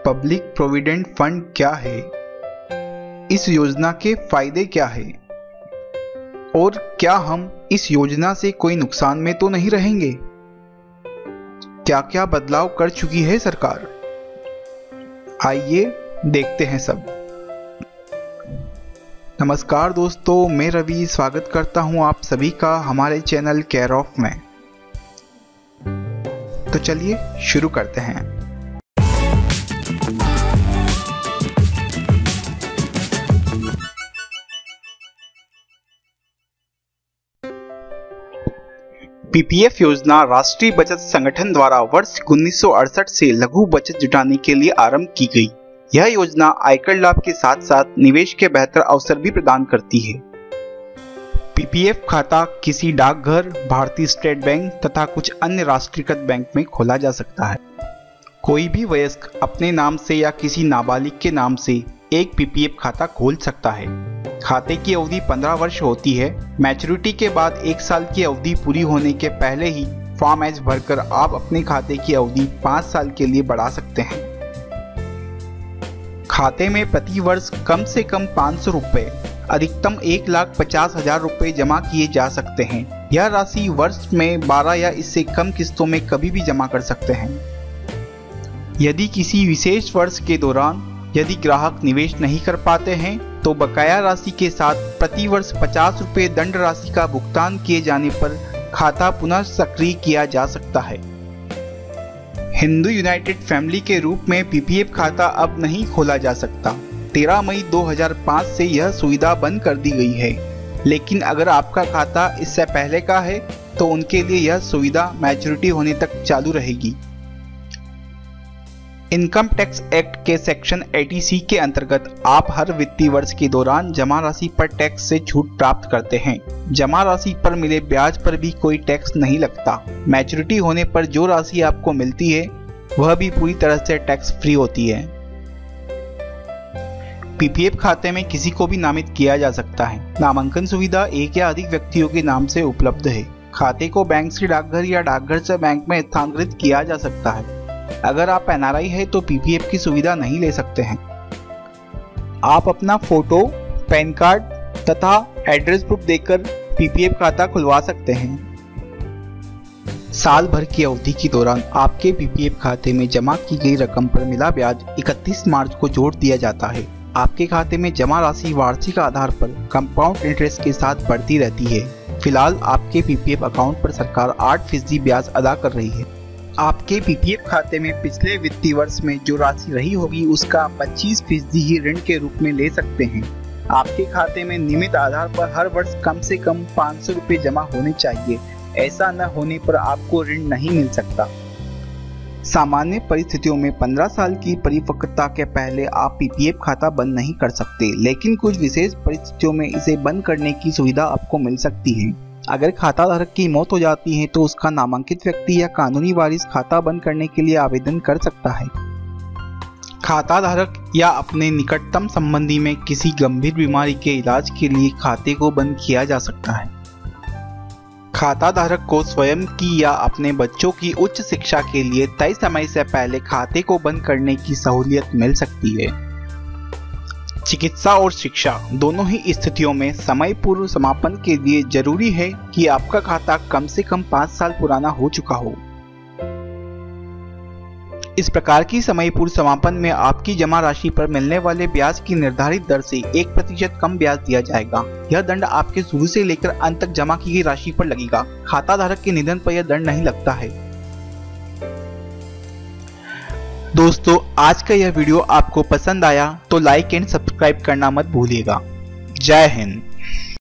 Public provident fund क्या है, इस योजना के फायदे क्या है और क्या हम इस योजना से कोई नुकसान में तो नहीं रहेंगे। क्या क्या बदलाव कर चुकी है सरकार, आइए देखते हैं सब। नमस्कार दोस्तों, मैं रवि स्वागत करता हूं आप सभी का हमारे चैनल केयर ऑफ में। तो चलिए शुरू करते हैं। पीपीएफ योजना राष्ट्रीय बचत संगठन द्वारा वर्ष 1968 से लघु बचत जुटाने के लिए आरंभ की गई। यह योजना आयकर लाभ के साथ साथ निवेश के बेहतर अवसर भी प्रदान करती है। पीपीएफ खाता किसी डाकघर, भारतीय स्टेट बैंक तथा कुछ अन्य राष्ट्रीयकृत बैंक में खोला जा सकता है। कोई भी वयस्क अपने नाम से या किसी नाबालिग के नाम से एक पीपीएफ खाता खोल सकता है। खाते की अवधि 15 वर्ष होती है। मैच्योरिटी के बाद 1 साल की अवधि पूरी होने के पहले ही फॉर्म एच भरकर आप अपने खाते की अवधि 5 साल के लिए बढ़ा सकते हैं। खाते में प्रति वर्ष कम से कम 500 रुपए, अधिकतम 1,50,000 रुपए जमा किए जा सकते हैं। यह राशि वर्ष में 12 या इससे कम किस्तों में कभी भी जमा कर सकते हैं। यदि किसी विशेष वर्ष के दौरान यदि ग्राहक निवेश नहीं कर पाते हैं तो बकाया राशि के साथ प्रति वर्ष 50 रुपये दंड राशि का भुगतान किए जाने पर खाता पुनः सक्रिय किया जा सकता है। हिंदू यूनाइटेड फैमिली के रूप में पीपीएफ खाता अब नहीं खोला जा सकता। 13 मई 2005 से यह सुविधा बंद कर दी गई है, लेकिन अगर आपका खाता इससे पहले का है तो उनके लिए यह सुविधा मैच्योरिटी होने तक चालू रहेगी। इनकम टैक्स एक्ट के सेक्शन 80C के अंतर्गत आप हर वित्तीय वर्ष के दौरान जमा राशि पर टैक्स से छूट प्राप्त करते हैं। जमा राशि पर मिले ब्याज पर भी कोई टैक्स नहीं लगता। मैच्योरिटी होने पर जो राशि आपको मिलती है वह भी पूरी तरह से टैक्स फ्री होती है। पीपीएफ खाते में किसी को भी नामित किया जा सकता है। नामांकन सुविधा एक या अधिक व्यक्तियों के नाम से उपलब्ध है। खाते को बैंक से डाकघर या डाकघर से बैंक में स्थानांतरित किया जा सकता है। अगर आप एनआरआई है तो पीपीएफ की सुविधा नहीं ले सकते हैं। आप अपना फोटो, पैन कार्ड तथा एड्रेस प्रूफ देकर पीपीएफ खाता खुलवा सकते हैं। साल भर की अवधि के दौरान आपके पीपीएफ खाते में जमा की गई रकम पर मिला ब्याज 31 मार्च को जोड़ दिया जाता है। आपके खाते में जमा राशि वार्षिक आधार पर कंपाउंड इंटरेस्ट के साथ बढ़ती रहती है। फिलहाल आपके पीपीएफ अकाउंट पर सरकार 8% ब्याज अदा कर रही है। आपके पीपीएफ खाते में पिछले वित्तीय वर्ष में जो राशि रही होगी उसका 25% ही ऋण के रूप में ले सकते हैं। आपके खाते में नियमित आधार पर हर वर्ष कम से कम 500 रुपये जमा होने चाहिए। ऐसा न होने पर आपको ऋण नहीं मिल सकता। सामान्य परिस्थितियों में 15 साल की परिपक्वता के पहले आप पीपीएफ खाता बंद नहीं कर सकते, लेकिन कुछ विशेष परिस्थितियों में इसे बंद करने की सुविधा आपको मिल सकती है। अगर खाता धारक की मौत हो जाती है तो उसका नामांकित व्यक्ति या कानूनी वारिस खाता बंद करने के लिए आवेदन कर सकता है। खाता धारक या अपने निकटतम संबंधी में किसी गंभीर बीमारी के इलाज के लिए खाते को बंद किया जा सकता है। खाता धारक को स्वयं की या अपने बच्चों की उच्च शिक्षा के लिए तय समय से पहले खाते को बंद करने की सहूलियत मिल सकती है। चिकित्सा और शिक्षा दोनों ही स्थितियों में समय पूर्व समापन के लिए जरूरी है कि आपका खाता कम से कम 5 साल पुराना हो चुका हो। इस प्रकार की समय पूर्व समापन में आपकी जमा राशि पर मिलने वाले ब्याज की निर्धारित दर से 1% कम ब्याज दिया जाएगा। यह दंड आपके शुरू से लेकर अंत तक जमा की गई राशि पर लगेगा। खाता धारक के निधन पर यह दंड नहीं लगता है। दोस्तों, आज का यह वीडियो आपको पसंद आया तो लाइक एंड सब्सक्राइब करना मत भूलिएगा। जय हिंद।